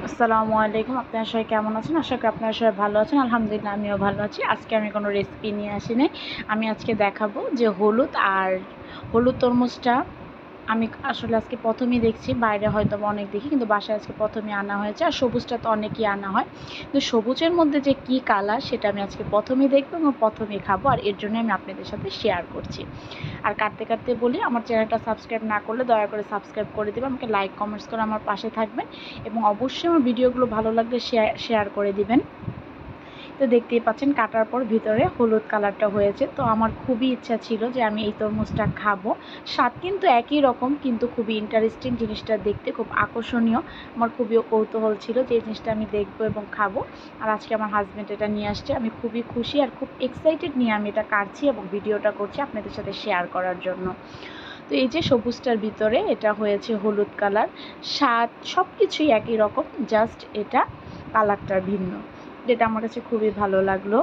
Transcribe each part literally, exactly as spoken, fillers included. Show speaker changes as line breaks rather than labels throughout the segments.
আসসালামু আলাইকুম। আপনারা সবাই কেমন আছেন? আশা করি আপনারা সবাই ভালো আছেন। আলহামদুলিল্লাহ আমিও ভালো আছি। আজকে আমি কোনো রেসিপি নিয়ে আসি নাই। আমি আজকে দেখাবো যে হলুদ আর হলুদ তরমুজটা আমি আসলে আজকে প্রথমই দেখছি। বাইরে হয়তোবা অনেক দেখি, কিন্তু বাসায় আজকে প্রথমই আনা হয়েছে। আর সবুজটা তো অনেকই আনা হয়। কিন্তু সবুজের মধ্যে যে কী কালার সেটা আমি আজকে প্রথমেই দেখবো এবং প্রথমেই খাবো। আর এর জন্য আমি আপনাদের সাথে শেয়ার করছি। আর কাটতে কাটতে বলি, আমার চ্যানেলটা সাবস্ক্রাইব না করলে দয়া করে সাবস্ক্রাইব করে দেবেন, আমাকে লাইক কমেন্টস করে আমার পাশে থাকবেন এবং অবশ্যই আমার ভিডিওগুলো ভালো লাগলে শেয়ার শেয়ার করে দিবেন। তো দেখতেই পাচ্ছেন কাটার পর ভিতরে হলুদ কালারটা হয়েছে। তো আমার খুবই ইচ্ছা ছিল যে আমি এই তরমুজটা খাবো। স্বাদ কিন্তু একই রকম, কিন্তু খুবই ইন্টারেস্টিং, জিনিসটা দেখতে খুব আকর্ষণীয়। আমার খুবই কৌতূহল ছিল যে এই জিনিসটা আমি দেখবো এবং খাবো। আর আজকে আমার হাজব্যান্ড এটা নিয়ে আসছে। আমি খুবই খুশি আর খুব এক্সাইটেড নিয়ে আমি এটা কাটছি এবং ভিডিওটা করছি আপনাদের সাথে শেয়ার করার জন্য। তো এই যে সবুজটার ভিতরে এটা হয়েছে হলুদ কালার, স্বাদ সব কিছুই একই রকম, জাস্ট এটা কালারটা ভিন্ন, যেটা আমার কাছে খুবই ভালো লাগলো।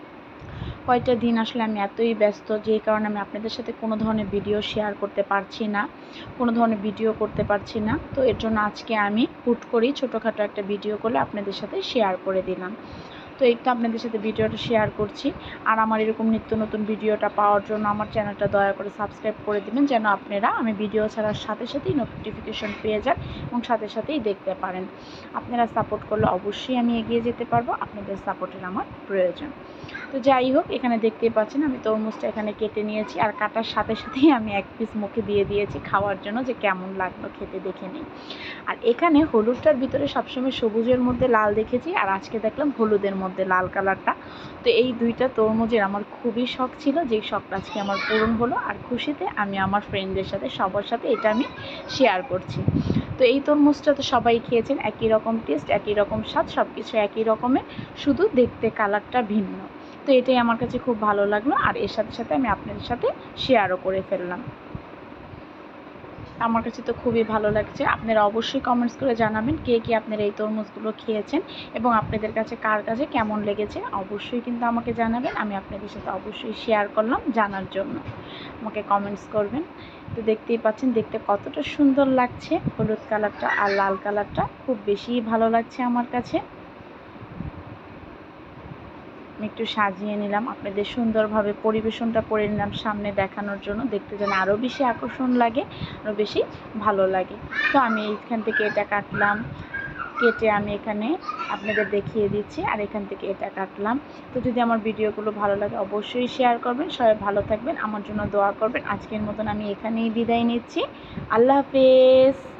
কয়টা দিন আসলে আমি এতই ব্যস্ত, যেই কারণে আমি আপনাদের সাথে কোনো ধরনের ভিডিও শেয়ার করতে পারছি না, কোনো ধরনের ভিডিও করতে পারছি না। তো এর জন্য আজকে আমি হুট করেই ছোটোখাটো একটা ভিডিও করলে আপনাদের সাথে শেয়ার করে দিলাম। তো এইটা আপনাদের সাথে ভিডিওটা শেয়ার করছি। আর আমার এরকম নিত্য নতুন ভিডিওটা পাওয়ার জন্য আমার চ্যানেলটা দয়া করে সাবস্ক্রাইব করে দেবেন, যেন আপনারা আমি ভিডিও ছাড়ার সাথে সাথেই নোটিফিকেশন পেয়ে যান এবং সাথে সাথেই দেখতে পারেন। আপনারা সাপোর্ট করলে অবশ্যই আমি এগিয়ে যেতে পারবো। আপনাদের সাপোর্টের আমার প্রয়োজন। তো যাই হোক, এখানে দেখতেই পাচ্ছেন আমি তরমুজটা এখানে কেটে নিয়েছি আর কাটার সাথে সাথেই আমি এক পিস মুখে দিয়ে দিয়েছি খাওয়ার জন্য, যে কেমন লাগলো খেতে দেখে নিই। আর এখানে হলুদটার ভিতরে সবসময় সবুজের মধ্যে লাল দেখেছি, আর আজকে দেখলাম হলুদের মধ্যে লাল কালারটা। তো এই দুইটা তরমুজের আমার খুবই শখ ছিল, যেই শখটা আজকে আমার পূরণ হলো। আর খুশিতে আমি আমার ফ্রেন্ডদের সাথে সবার সাথে এটা আমি শেয়ার করছি। তো এই তরমুজটা তো সবাই খেয়েছেন, একই রকম টেস্ট, একই রকম স্বাদ, সব কিছু একই রকমের, শুধু দেখতে কালারটা ভিন্ন। তো এটাই আমার কাছে খুব ভালো লাগলো, আর এর সাথে সাথে আমি আপনাদের সাথে শেয়ারও করে ফেললাম। আমার কাছে তো খুবই ভালো লাগছে। আপনারা অবশ্যই কমেন্টস করে জানাবেন কে কে আপনারা এই তরমুজগুলো খেয়েছেন এবং আপনাদের কাছে কার কাছে কেমন লেগেছে। অবশ্যই কিন্তু আমাকে জানাবেন, আমি আপনাদের সাথে অবশ্যই শেয়ার করলাম জানার জন্য। আমাকে কমেন্টস করবেন। তো দেখতেই পাচ্ছেন দেখতে কতটা সুন্দর লাগছে হলুদ কালারটা আর লাল কালারটা, খুব বেশিই ভালো লাগছে আমার কাছে। আমি একটু সাজিয়ে নিলাম, আপনাদের সুন্দরভাবে পরিবেশনটা করে নিলাম সামনে দেখানোর জন্য, দেখতে যেন আরও বেশি আকর্ষণ লাগে, আরও বেশি ভালো লাগে। তো আমি এইখান থেকে এটা কাটলাম, কেটে আমি এখানে আপনাদের দেখিয়ে দিচ্ছি, আর এখান থেকে এটা কাটলাম। তো যদি আমার ভিডিওগুলো ভালো লাগে অবশ্যই শেয়ার করবেন, সবাই ভালো থাকবেন, আমার জন্য দোয়া করবেন। আজকের মতন আমি এখানেই বিদায় নিচ্ছি। আল্লাহ হাফেজ।